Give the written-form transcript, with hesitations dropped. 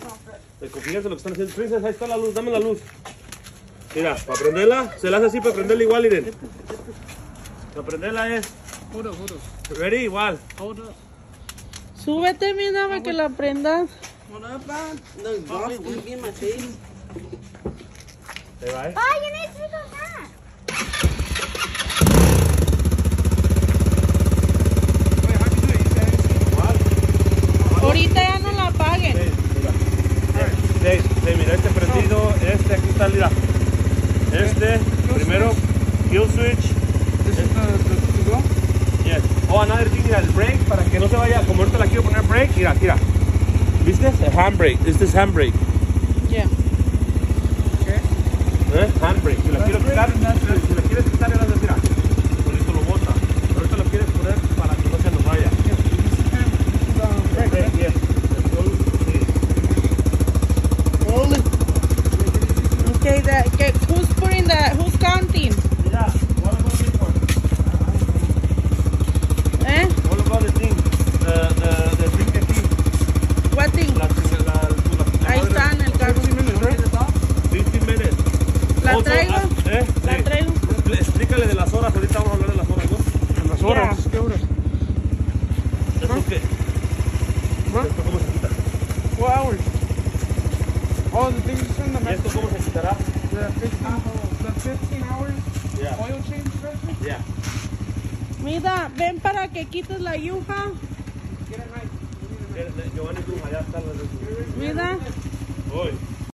Fíjense lo que están haciendo. Princess, ahí está la luz, dame la luz. Mira, para prenderla, se la hace así para prenderla igual, miren. Para prenderla es. Ready, igual. Súbete, mira, para que la prendas. Ahí va, Oh, you need to do that. Ahorita ya no la apaguen. Mira, este prendido, aquí está, mira. Primero, kill switch. Yes. Oh, another thing, mira, el brake, para que no se vaya, como ahorita la quiero poner brake, mira. ¿Viste? El handbrake, este es handbrake. Yeah. Handbrake, si la quiero quitar, si la quieres quitar, ya mira, solito lo bota. Ahorita lo quieres poner para que no se nos vaya. Yes. Okay, who's putting that? Who's counting? Mira, what about this one? What about the thing? The thing aquí. What thing? Ahí está en el carro. 15 minutes. ¿La traigo? La traigo. Explícale de las horas, ahorita vamos a hablar de las horas, ¿no? ¿Las horas? ¿Qué horas? ¿Esto qué? ¿Esto cómo se quita? 4 hours. Oh, the thing is in the ¿Y back. esto cómo se quitará? The 15 hours Yeah. oil change pressure? Yeah. Mira, ven para que quites la yuja. Giovanni, tú allá está la... Mira. Hoy.